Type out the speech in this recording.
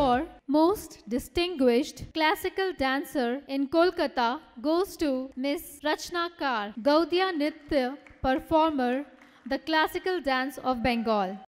for Most Distinguished Classical Dancer in Kolkata goes to Miss Rachna Kar, Gaudiya Nritya Performer, the Classical Dance of Bengal.